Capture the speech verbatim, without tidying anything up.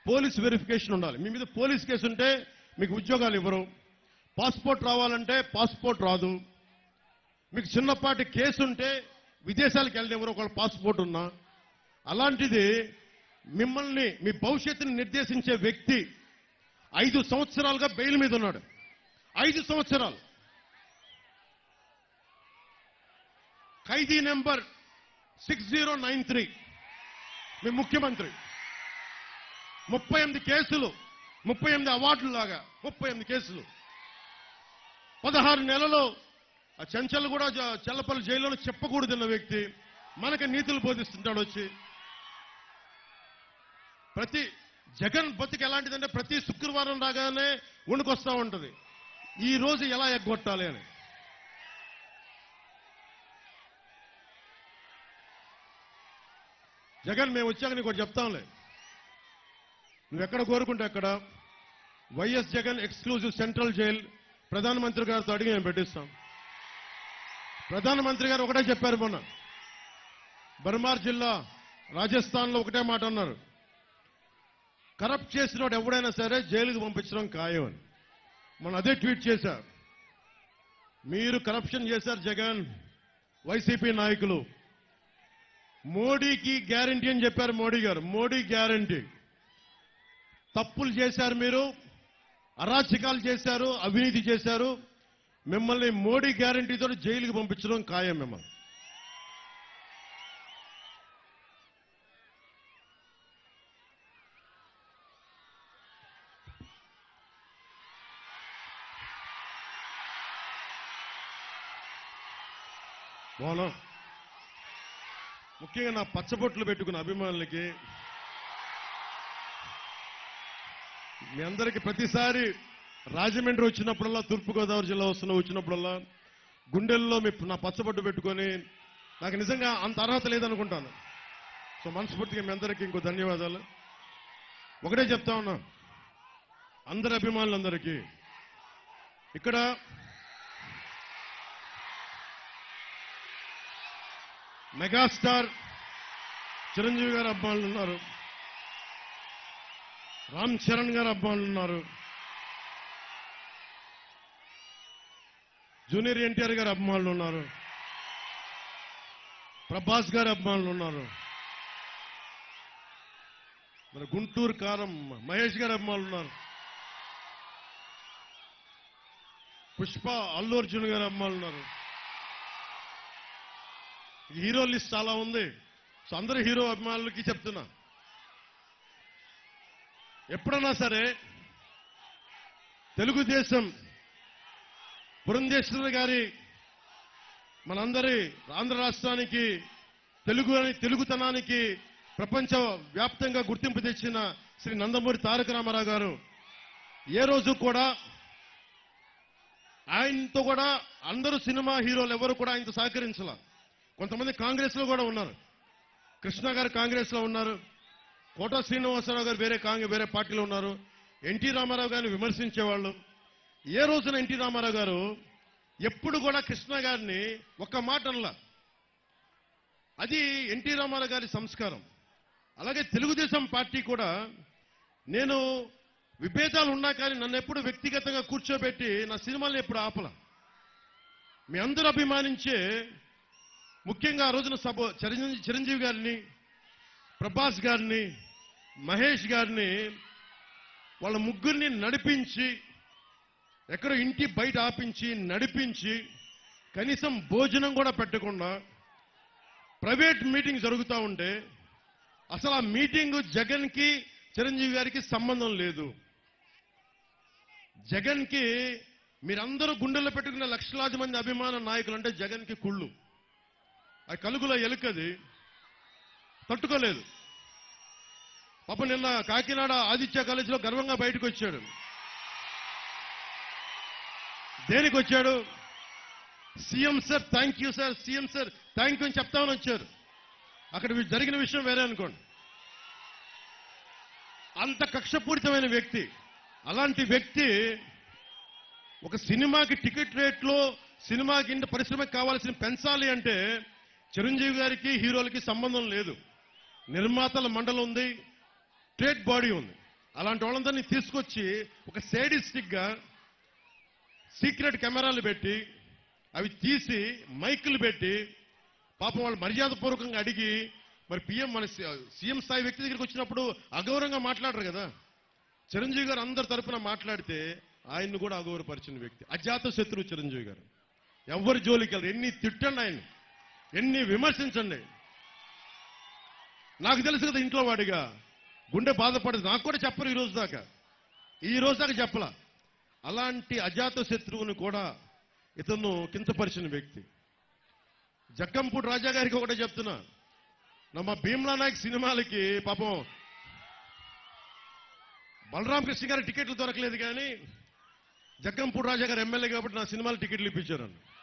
Police verification ఉండాలి. మీ మీద police case ఉంటే మీకు ఉద్యోగాలు ఇవ్వరు. పాస్పోర్ట్ రావాలంటే పాస్పోర్ట్ రాదు. మీకు చిన్నపాటి కేసు ఉంటే విదేశాలకు వెళ్ళనివ్వరు ఒకవేళ పాస్పోర్ట్ ఉన్నా. అలాంటిది మిమ్మల్ని మీ భవిష్యత్తుని నిర్దేశించే వ్యక్తి ఐదు సంవత్సరాలుగా బెయిల్ మీద ఉన్నాడు. ఐదు సంవత్సరాలు ఖైదీ number six zero nine three మీ ముఖ్యమంత్రి ముప్పై ఎనిమిది కేసులు ముప్పై ఎనిమిది అవార్డులు లాగా ముప్పై ఎనిమిది కేసులు పదహారు నెలలు ఆ చెంచల్ కూడా చెల్లపల్లి జైల్లో చెప్పకూడదన్న వ్యక్తి మనకి నీతులు బోధిస్తుంటాడు వచ్చి. ప్రతి జగన్ బతికి ఎలాంటిదంటే ప్రతి శుక్రవారం రాగానే వణుకొస్తా ఉంటుంది, ఈ రోజు ఎలా ఎగ్గొట్టాలి అని. జగన్ మేము వచ్చాక నీకు ఒకటి చెప్తాంలే, నువ్వెక్కడ కోరుకుంటే అక్కడ YS Jagan exclusive central jail ప్రధానమంత్రి గారితో అడిగి మేము పెట్టిస్తాం. ప్రధానమంత్రి గారు ఒకటే చెప్పారు మొన్న, బర్మార్ జిల్లా రాజస్థాన్లో ఒకటే మాట అన్నారు, కరప్ట్ చేసినోడు ఎవడైనా సరే జైలుకు పంపించడం ఖాయం అని. మనం అదే ట్వీట్ చేశారు. మీరు కరప్షన్ చేశారు జగన్, వైసీపీ నాయకులు. మోడీకి గ్యారంటీ అని చెప్పారు మోడీ గారు. మోడీ గ్యారంటీ. తప్పులు చేశారు మీరు, అరాచకాలు చేశారు, అవినీతి చేశారు. మిమ్మల్ని మోడీ గ్యారంటీతో జైలుకి పంపించడం ఖాయం మిమ్మల్ని. మోహనం, ముఖ్యంగా నా పచ్చబొట్లు పెట్టుకున్న అభిమానులకి మీ అందరికీ ప్రతిసారి రాజమండ్రి వచ్చినప్పుడల్లా, తూర్పుగోదావరి జిల్లా వస్తున్న వచ్చినప్పుడల్లా గుండెల్లో మీ నా పచ్చబొట్టు పెట్టుకొని నాకు నిజంగా అంత అర్హత లేదనుకుంటాను. సో మనస్ఫూర్తిగా మీ అందరికీ ఇంకో ధన్యవాదాలు. ఒకటే చెప్తా ఉన్నా అందరి అభిమానులందరికీ, ఇక్కడ మెగాస్టార్ చిరంజీవి గారు అభిమానులు ఉన్నారు, రామ్ చరణ్ గారు అభిమానులు ఉన్నారు, జూనియర్ ఎన్టీఆర్ గారు అభిమానులు ఉన్నారు, ప్రభాస్ గారి అభిమానులు ఉన్నారు, మరి గుంటూరు కారం మహేష్ గారి అభిమానులు ఉన్నారు, పుష్ప అల్లు అర్జున్ గారి అభిమానులు ఉన్నారు. హీరో లిస్ట్ చాలా ఉంది. సో అందరు హీరో అభిమానులకి చెప్తున్నా, ఎప్పుడన్నా సరే తెలుగుదేశం పురంధేశ్వరి గారి మనందరి ఆంధ్ర రాష్ట్రానికి తెలుగు అని తెలుగుతనానికి ప్రపంచ వ్యాప్తంగా గుర్తింపు తెచ్చిన శ్రీ నందమూరి తారక రామారావు గారు ఏ రోజు కూడా ఆయనతో కూడా అందరూ సినిమా హీరోలు ఎవరు కూడా ఆయనతో సహకరించాల. కొంతమంది కాంగ్రెస్ లో కూడా ఉన్నారు. కృష్ణ గారు కాంగ్రెస్ లో ఉన్నారు, కోట శ్రీనివాసరావు గారు వేరే కాంగ్రెస్ వేరే పార్టీలో ఉన్నారు. ఎన్టీ రామారావు గారిని విమర్శించేవాళ్ళు. ఏ రోజున ఎన్టీ రామారావు గారు ఎప్పుడు కూడా కృష్ణ గారిని ఒక్క మాట అనలా. అది ఎన్టీ రామారావు గారి సంస్కారం. అలాగే తెలుగుదేశం పార్టీ కూడా, నేను విభేదాలు ఉన్నా కానీ నన్ను ఎప్పుడు వ్యక్తిగతంగా కూర్చోబెట్టి నా సినిమాలను ఎప్పుడు ఆపల. మీ అందరూ అభిమానించే, ముఖ్యంగా ఆ రోజున సభ చిరంజీవి చిరంజీవి గారిని, ప్రభాస్ గారిని, మహేష్ గారిని, వాళ్ళ ముగ్గురిని నడిపించి, ఎక్కడో ఇంటి బయట ఆపించి నడిపించి, కనీసం భోజనం కూడా పెట్టకుండా ప్రైవేట్ మీటింగ్ జరుగుతూ ఉంటే, అసలు ఆ మీటింగ్ జగన్ కి చిరంజీవి గారికి సంబంధం లేదు. జగన్ కి మీరందరూ గుండెల్లో పెట్టుకున్న లక్షలాది మంది అభిమాన నాయకులు అంటే జగన్ కి కుళ్ళు. ఆ కలుగులో ఎలుకది తట్టుకోలేదు. పాప నిన్న కాకినాడ ఆదిత్య కాలేజీలో గర్వంగా బయటకు వచ్చాడు. దేనికి వచ్చాడు? CM sir thank you sir, CM sir thank you అని చెప్తామని వచ్చారు. అక్కడ జరిగిన విషయం వేరే అనుకోండి. అంత కక్షపూరితమైన వ్యక్తి. అలాంటి వ్యక్తి ఒక సినిమాకి టికెట్ రేట్లో, సినిమాకి ఇంత పరిశ్రమకి కావాల్సిన పెంచాలి అంటే చిరంజీవి గారికి హీరోలకి సంబంధం లేదు. నిర్మాతల మండలి ఉంది, ట్రేడ్ బాడీ ఉంది. అలాంటి వాళ్ళందరినీ తీసుకొచ్చి ఒక సేడిస్టిక్ గా సీక్రెట్ కెమెరాలు పెట్టి అవి తీసి మైకులు పెట్టి పాపం వాళ్ళు మర్యాదపూర్వకంగా అడిగి మరి పిఎం మన సీఎం స్థాయి వ్యక్తి దగ్గరికి వచ్చినప్పుడు అగౌరవంగా మాట్లాడరు కదా. చిరంజీవి గారు అందరి తరఫున మాట్లాడితే ఆయన్ని కూడా అగౌరవపరిచిన వ్యక్తి, అజాత శత్రువు చిరంజీవి గారు. ఎవరి జోలికి వెళ్ళరు, ఎన్ని తిట్టండి ఆయన, ఎన్ని విమర్శించండి. నాకు తెలుసు కదా ఇంట్లో వాడిగా గుండె బాధపడదు, నాకు కూడా చెప్పరు ఈ రోజు దాకా, ఈ రోజు దాకా చెప్పలా. అలాంటి అజాత శత్రువుని కూడా ఇతను కించపరిచిన వ్యక్తి. జక్కంపూడి రాజా గారికి ఒకటే చెప్తున్నా, నమ్మ భీమ్లా నాయక్ సినిమాలకి పాపం బలరాం కృష్ణ గారి టికెట్లు దొరకలేదు, కానీ జక్కంపూడి రాజా గారు ఎమ్మెల్యే కాబట్టి నా సినిమాలు టికెట్లు ఇప్పించారు.